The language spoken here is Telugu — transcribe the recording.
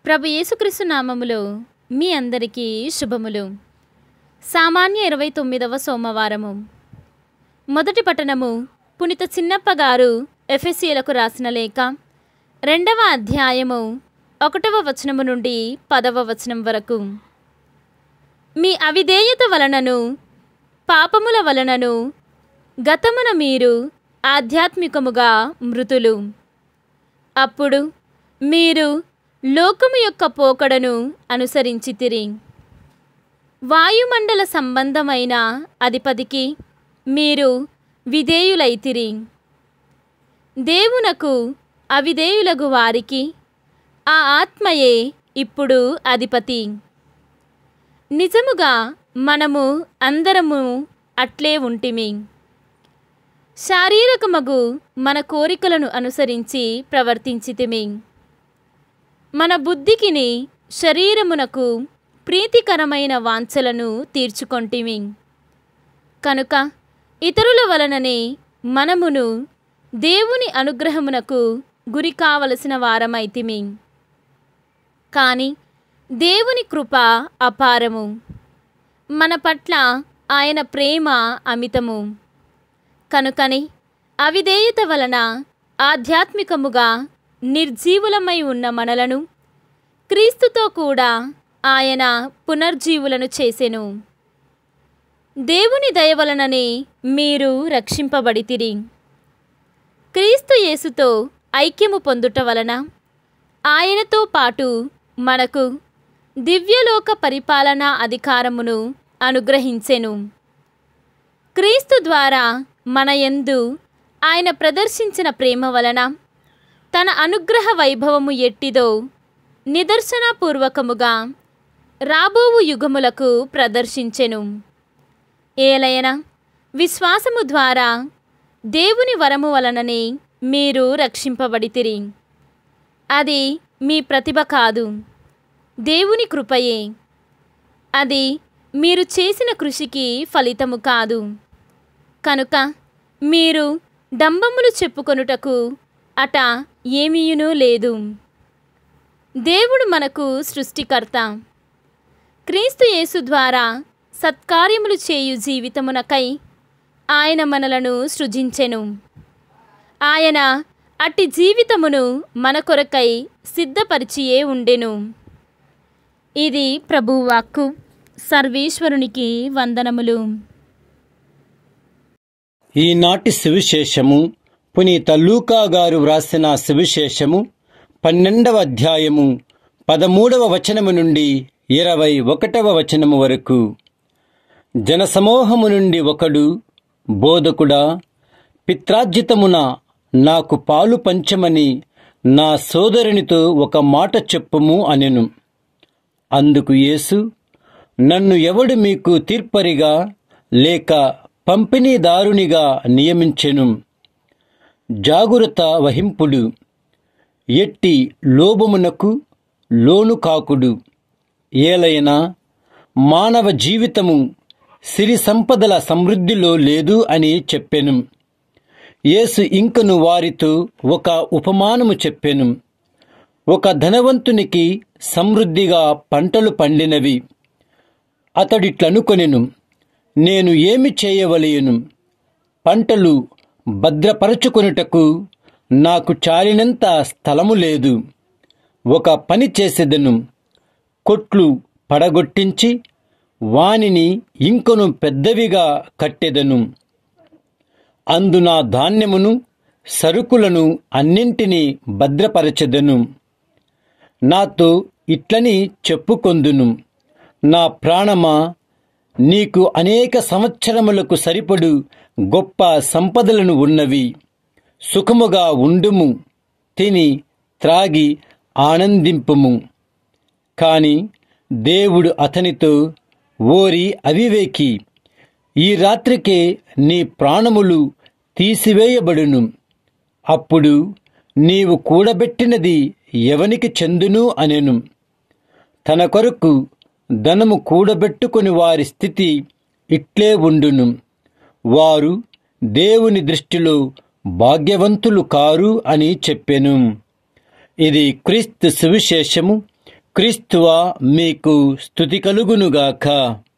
ప్రభు యేసుక్రీస్తు నామములో మీ అందరికీ శుభములు. సామాన్య 29వ సోమవారము. మొదటి పట్టణము పునీత చిన్నప్ప గారు ఎఫెసీయులకు రాసిన లేఖ 2వ అధ్యాయము 1వ వచనము నుండి 10వ వచనం వరకు. మీ అవిధేయత వలనను పాపముల వలనను గతమున మీరు ఆధ్యాత్మికముగా మృతులు. అప్పుడు మీరు లోకము యొక్క పోకడను అనుసరించితిరి. వాయుమండల సంబంధమైన అధిపతికి మీరు విధేయులైతిరి. దేవునకు అవిధేయులగు వారికి ఆ ఆత్మయే ఇప్పుడు అధిపతి. నిజముగా మనము అందరము అట్లే ఉంటిమి. శారీరకమగు మన కోరికలను అనుసరించి ప్రవర్తించితిమి. మన బుద్ధికిని శరీరమునకు ప్రీతికరమైన వాంఛలను తీర్చుకొంటిమి. కనుక ఇతరుల వలననే మనమును దేవుని అనుగ్రహమునకు గురి కావలసిన వారమైతిమి. కానీ దేవుని కృప అపారము, మన పట్ల ఆయన ప్రేమ అమితము. కనుకని అవిధేయత వలన ఆధ్యాత్మికముగా నిర్జీవులమై ఉన్న మనలను క్రీస్తుతో కూడా ఆయన పునర్జీవులను చేసెను. దేవుని దయ వలననే మీరు రక్షింపబడితిరి. క్రీస్తు యేసుతో ఐక్యము పొందుట వలన ఆయనతో పాటు మనకు దివ్యలోక పరిపాలనా అధికారమును అనుగ్రహించెను. క్రీస్తు ద్వారా మన యందు ఆయన ప్రదర్శించిన ప్రేమ వలన తన అనుగ్రహ వైభవము ఎట్టిదో నిదర్శనపూర్వకముగా రాబోవు యుగములకు ప్రదర్శించెను. ఏలయన విశ్వాసము ద్వారా దేవుని వరము వలననే మీరు రక్షింపబడితిరి. అది మీ ప్రతిభ కాదు, దేవుని కృపయే. అది మీరు చేసిన కృషికి ఫలితము కాదు. కనుక మీరు డంబములు చెప్పుకొనుటకు అట ఏమీయునూ లేదు. దేవుడు మనకు సృష్టికర్త. క్రీస్తు యేసు ద్వారా సత్కార్యములు చేయు జీవితమునకై ఆయన మనలను సృజించెను. ఆయన అట్టి జీవితమును మన కొరకై సిద్ధపరిచియే ఉండెను. ఇది ప్రభువు వాక్కు. సర్వేశ్వరునికి వందనములు. ఈనాటి సువిశేషము పునీత లూకా గారు వ్రాసిన సువిశేషము 12వ అధ్యాయము 13వ వచనము నుండి 21వ వచనము వరకు. జనసమూహము నుండి ఒకడు, బోధకుడా, పిత్రార్జితమున నాకు పాలు పంచమని నా సోదరునితో ఒక మాట చెప్పుము అనెను. అందుకు యేసు, నన్ను ఎవడు మీకు తీర్పరిగా లేక పంపిణీదారునిగా నియమించెను? జాగ్రత్త వహింపుడు, ఎట్టి లోభమునకు లోను కాకుడు. ఏలైనా మానవ జీవితము సిరి సంపదల సమృద్ధిలో లేదు అని చెప్పెను. యేసు ఇంకను వారితో ఒక ఉపమానము చెప్పెను. ఒక ధనవంతునికి సమృద్ధిగా పంటలు పండినవి. అతడిట్లనుకొనెను, నేను ఏమి చేయవలెను? పంటలు భద్రపరచుకొనుటకు నాకు చాలినంత స్థలము లేదు. ఒక పని చేసేదను, కొట్లు పడగొట్టించి వానిని ఇంకొను పెద్దవిగా కట్టెదను. అందున ధాన్యమును సరుకులను అన్నింటినీ భద్రపరచెదను. నాతో ఇట్లని చెప్పుకొందును, నా ప్రాణమా, నీకు అనేక సంవత్సరములకు సరిపడు గొప్ప సంపదలను ఉన్నవి. సుఖముగా ఉండుము, తిని త్రాగి ఆనందింపుము. కాని దేవుడు అతనితో, ఓరి అవివేకి, ఈ రాత్రికే నీ ప్రాణములు తీసివేయబడును. అప్పుడు నీవు కూడబెట్టినది ఎవనికి చెందును అనెను. తన కొరకు ధనము కూడబెట్టుకుని వారి స్థితి ఇట్లే ఉండును. వారు దేవుని దృష్టిలో భాగ్యవంతులు కారు అని చెప్పెను. ఇది క్రీస్తు సువిశేషము. క్రీస్తువా మీకు స్తుతి కలుగునుగాక.